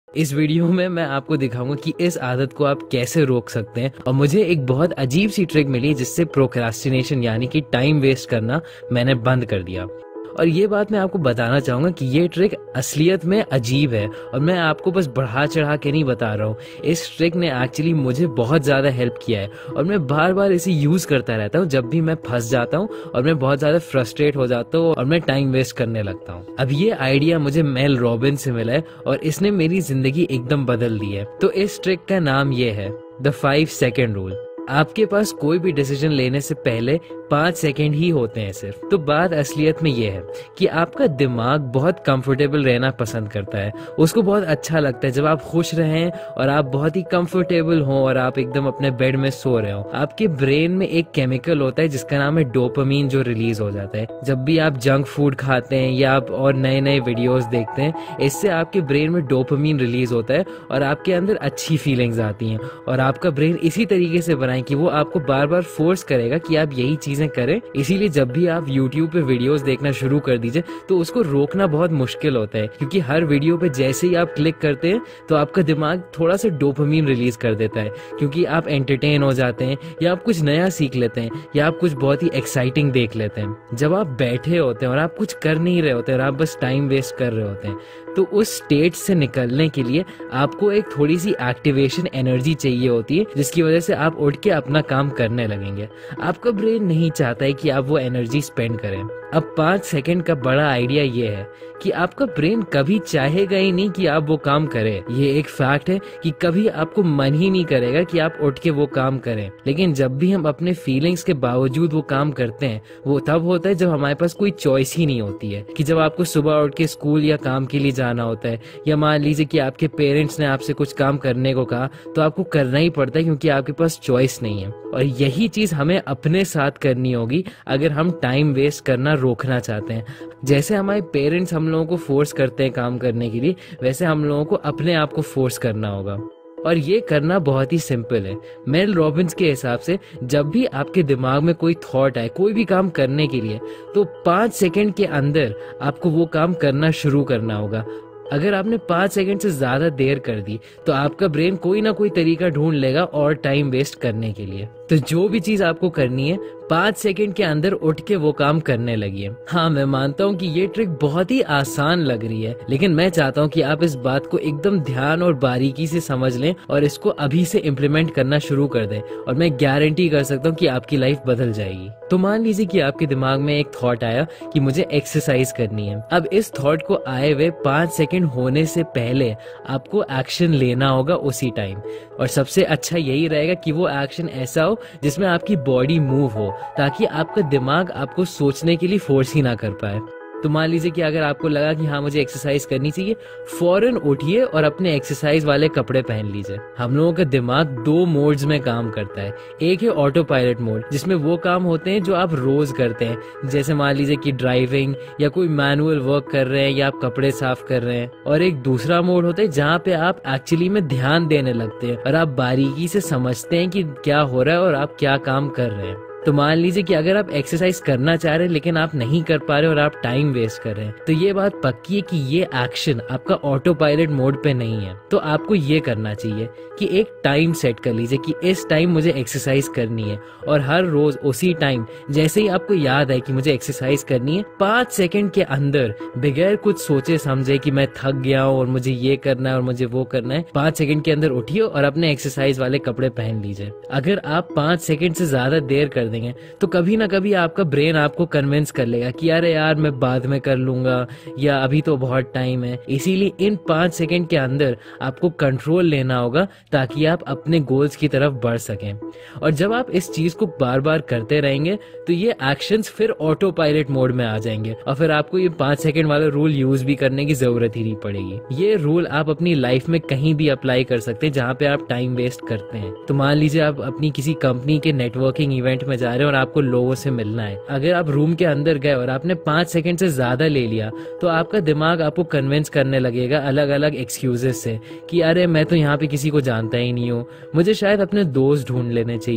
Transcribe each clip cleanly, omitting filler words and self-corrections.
इस वीडियो में मैं आपको दिखाऊंगा कि इस आदत को आप कैसे रोक सकते हैं। और मुझे एक बहुत अजीब सी ट्रिक मिली जिससे प्रोक्रास्टिनेशन यानी कि टाइम वेस्ट करना मैंने बंद कर दिया। और ये बात मैं आपको बताना चाहूंगा कि ये ट्रिक असलियत में अजीब है और मैं आपको बस बढ़ा चढ़ा के नहीं बता रहा हूँ। इस ट्रिक ने एक्चुअली मुझे बहुत ज़्यादा हेल्प किया है और मैं बार बार इसे यूज़ करता रहता हूँ जब भी मैं फंस जाता हूँ और मैं बहुत ज़्यादा फ्रस्ट्रेट हो जाता हूँ और मैं टाइम वेस्ट करने लगता हूँ। अब ये आइडिया मुझे मेल रॉबिन्स से मिला है और इसने मेरी ज़िंदगी एकदम बदल दी है। तो इस ट्रिक का नाम ये है द 5 सेकेंड रूल। आपके पास कोई भी डिसीजन लेने से पहले 5 सेकेंड ही होते हैं सिर्फ। तो बात असलियत में ये है कि आपका दिमाग बहुत कंफर्टेबल रहना पसंद करता है। उसको बहुत अच्छा लगता है जब आप खुश रहें और आप बहुत ही कंफर्टेबल हो और आप एकदम अपने बेड में सो रहे हो। आपके ब्रेन में एक केमिकल होता है जिसका नाम है डोपामीन, जो रिलीज हो जाता है जब भी आप जंक फूड खाते हैं या आप और नए नए वीडियोस देखते हैं। इससे आपके ब्रेन में डोपामीन रिलीज होता है और आपके अंदर अच्छी फीलिंग्स आती हैं और आपका ब्रेन इसी तरीके से बना कि वो आपको बार बार फोर्स करेगा कि आप यही चीजें करें। इसीलिए जब भी आप YouTube पे वीडियोस देखना शुरू कर दीजिए तो उसको रोकना बहुत मुश्किल होता है, क्योंकि हर वीडियो पे जैसे ही आप क्लिक करते हैं तो आपका दिमाग थोड़ा सा डोपामीन रिलीज कर देता है, क्योंकि आप एंटरटेन हो जाते हैं या आप कुछ नया सीख लेते हैं या आप कुछ बहुत ही एक्साइटिंग देख लेते हैं। जब आप बैठे होते हैं और आप कुछ कर नहीं रहे होते और आप बस टाइम वेस्ट कर रहे होते हैं, तो उस स्टेट से निकलने के लिए आपको एक थोड़ी सी एक्टिवेशन एनर्जी चाहिए होती है, जिसकी वजह से आप उठ के अपना काम करने लगेंगे। आपका ब्रेन नहीं चाहता है कि आप वो एनर्जी स्पेंड करें। अब 5 सेकंड का बड़ा आइडिया ये है कि आपका ब्रेन कभी चाहेगा ही नहीं कि आप वो काम करें। ये एक फैक्ट है कि कभी आपको मन ही नहीं करेगा कि आप उठ के वो काम करें। लेकिन जब भी हम अपने फीलिंग्स के बावजूद वो काम करते हैं, वो तब होता है जब हमारे पास कोई चॉइस ही नहीं होती है। कि जब आपको सुबह उठ के स्कूल या काम के लिए जाना होता है, या मान लीजिए कि आपके पेरेंट्स ने आपसे कुछ काम करने को कहा, तो आपको करना ही पड़ता है क्योंकि आपके पास चॉइस नहीं है। और यही चीज हमें अपने साथ करनी होगी अगर हम टाइम वेस्ट करना रोकना चाहते हैं। जैसे हमारे पेरेंट्स हम लोगों को फोर्स करते हैं काम करने के लिए, वैसे हम लोगों को अपने आप को फोर्स करना होगा। और ये करना बहुत ही सिंपल है। मेल रॉबिन्स के हिसाब से जब भी आपके दिमाग में कोई थॉट आए कोई भी काम करने के लिए, तो 5 सेकंड के अंदर आपको वो काम करना शुरू करना होगा। अगर आपने 5 सेकंड से ज्यादा देर कर दी तो आपका ब्रेन कोई ना कोई तरीका ढूंढ लेगा और टाइम वेस्ट करने के लिए। तो जो भी चीज आपको करनी है 5 सेकंड के अंदर उठ के वो काम करने लगिए। हाँ, मैं मानता हूँ कि ये ट्रिक बहुत ही आसान लग रही है, लेकिन मैं चाहता हूँ कि आप इस बात को एकदम ध्यान और बारीकी से समझ लें और इसको अभी से इम्प्लीमेंट करना शुरू कर दें, और मैं गारंटी कर सकता हूँ कि आपकी लाइफ बदल जाएगी। तो मान लीजिए कि आपके दिमाग में एक थॉट आया कि मुझे एक्सरसाइज करनी है। अब इस थॉट को आए हुए 5 सेकंड होने से पहले आपको एक्शन लेना होगा उसी टाइम। और सबसे अच्छा यही रहेगा कि वो एक्शन ऐसा हो जिसमें आपकी बॉडी मूव हो, ताकि आपका दिमाग आपको सोचने के लिए फोर्स ही ना कर पाए। तो मान लीजिए कि अगर आपको लगा कि हाँ मुझे एक्सरसाइज करनी चाहिए, फौरन उठिए और अपने एक्सरसाइज वाले कपड़े पहन लीजिए। हम लोगों का दिमाग 2 मोड्स में काम करता है। एक है ऑटो पायलट मोड, जिसमें वो काम होते हैं जो आप रोज करते हैं, जैसे मान लीजिए कि ड्राइविंग या कोई मैनुअल वर्क कर रहे हैं या आप कपड़े साफ कर रहे हैं। और एक दूसरा मोड होता है जहाँ पे आप एक्चुअली में ध्यान देने लगते हैं और आप बारीकी से समझते हैं कि क्या हो रहा है और आप क्या काम कर रहे हैं। तो मान लीजिए कि अगर आप एक्सरसाइज करना चाह रहे हैं लेकिन आप नहीं कर पा रहे और आप टाइम वेस्ट कर रहे हैं, तो ये बात पक्की है कि ये एक्शन आपका ऑटो पायलट मोड पे नहीं है। तो आपको ये करना चाहिए कि एक टाइम सेट कर लीजिए कि इस टाइम मुझे एक्सरसाइज करनी है, और हर रोज उसी टाइम जैसे ही आपको याद है कि मुझे एक्सरसाइज करनी है, 5 सेकंड के अंदर बगैर कुछ सोचे समझे कि मैं थक गया हूँ और मुझे ये करना है और मुझे वो करना है, 5 सेकंड के अंदर उठिए और अपने एक्सरसाइज वाले कपड़े पहन लीजिए। अगर आप 5 सेकंड से ज्यादा देर कर देंगे तो कभी ना कभी आपका ब्रेन आपको कन्विंस कर लेगा कि अरे यार मैं बाद में कर लूंगा या अभी तो बहुत टाइम है। इसीलिए इन 5 सेकंड के अंदर आपको कंट्रोल लेना होगा ताकि आप अपने गोल्स की तरफ बढ़ सकें। और जब आप इस चीज को बार बार करते रहेंगे तो ये एक्शंस फिर ऑटो पायलट मोड में आ जाएंगे और फिर आपको ये 5 सेकंड वाला रूल यूज भी करने की जरूरत ही नहीं पड़ेगी। ये रूल आप अपनी लाइफ में कहीं भी अप्लाई कर सकते हैं जहाँ पे आप टाइम वेस्ट करते हैं। तो मान लीजिए आप अपनी किसी कंपनी के नेटवर्किंग इवेंट में जा रहे हैं और आपको लोगों से मिलना है। अगर आप रूम के अंदर गए और आपने 5 सेकंड से ज्यादा ले लिया तो आपका दिमाग आपको कन्विंस करने लगेगा अलग अलग एक्सक्यूजेस से कि अरे मैं तो यहाँ पे किसी को जानता ही नहीं हूँ, मुझे शायद अपने दोस्त ढूंढ लेने चाहिए,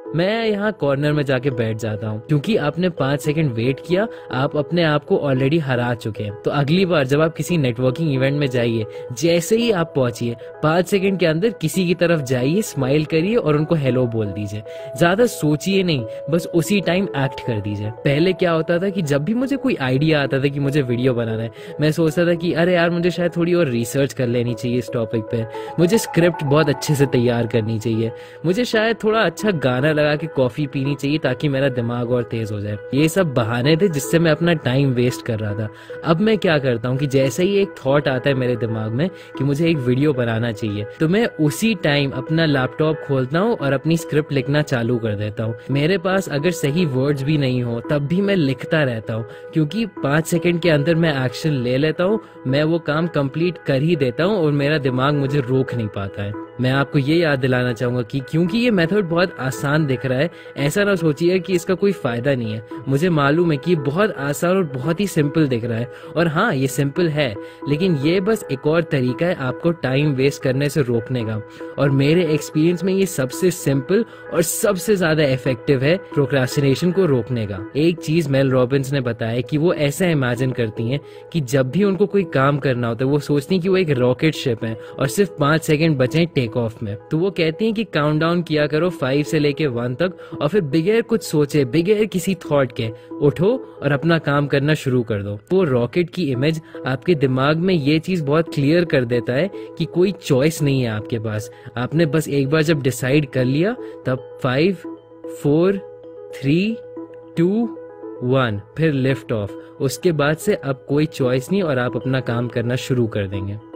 मैं यहाँ कॉर्नर में जाके बैठ जाता हूँ, क्योंकि आपने 5 सेकंड वेट किया, आप अपने आप को ऑलरेडी हरा चुके हैं। तो अगली बार जब आप किसी नेटवर्किंग इवेंट में जाइए, जैसे ही आप पहुंचिए 5 सेकंड के अंदर किसी की तरफ जाइए, स्माइल करिए और उनको हेलो बोल दीजिए। ज्यादा सोचिए नहीं, बस उसी टाइम एक्ट कर दीजिए। पहले क्या होता था कि जब भी मुझे कोई आइडिया आता था कि मुझे वीडियो बनाना है, मैं सोचता था कि अरे यार मुझे शायद थोड़ी और रिसर्च कर लेनी चाहिए इस टॉपिक पे, मुझे स्क्रिप्ट बहुत अच्छे से तैयार करनी चाहिए, मुझे शायद थोड़ा अच्छा गाना लगा के कॉफी पीनी चाहिए ताकि मेरा दिमाग और तेज हो जाए। ये सब बहाने थे जिससे मैं अपना टाइम वेस्ट कर रहा था। अब मैं क्या करता हूँ कि जैसे ही एक थॉट आता है मेरे दिमाग में कि मुझे एक वीडियो बनाना चाहिए, तो मैं उसी टाइम अपना लैपटॉप खोलता हूँ और अपनी स्क्रिप्ट लिखना चालू कर देता हूँ। मेरे पास अगर सही वर्ड्स भी नहीं हो तब भी मैं लिखता रहता हूँ, क्योंकि 5 सेकंड के अंदर मैं एक्शन ले लेता हूँ, मैं वो काम कंप्लीट कर ही देता हूँ और मेरा दिमाग मुझे रोक नहीं पाता है। मैं आपको ये याद दिलाना चाहूंगा कि क्योंकि ये मेथड बहुत आसान दिख रहा है, ऐसा ना सोचिए कि इसका कोई फायदा नहीं है। मुझे मालूम है कि बहुत आसान और बहुत ही सिंपल दिख रहा है, और हाँ ये सिंपल है, लेकिन ये बस एक और तरीका है आपको टाइम वेस्ट करने से रोकने का। और मेरे एक्सपीरियंस में ये सबसे सिंपल और सबसे ज्यादा इफेक्टिव है प्रोक्रास्टिनेशन को रोकने का। एक चीज मेल रॉबिन्स ने बताया कि वो ऐसा इमेजिन करती हैं कि जब भी उनको कोई काम करना होता है, वो सोचती हैं कि वो एक रॉकेट शिप है और सिर्फ 5 सेकंड बचे टेक ऑफ में। तो वो कहती हैं कि काउंटडाउन किया करो 5 से लेके 1 तक, और फिर बिगैर कुछ सोचे, बिगैर किसी थॉट के उठो और अपना काम करना शुरू कर दो। वो रॉकेट की इमेज आपके दिमाग में ये चीज बहुत क्लियर कर देता है कि कोई चॉइस नहीं है आपके पास। आपने बस एक बार जब डिसाइड कर लिया, तब 5 4 3 2 1 फिर लिफ्ट ऑफ। उसके बाद से अब कोई चॉइस नहीं और आप अपना काम करना शुरू कर देंगे।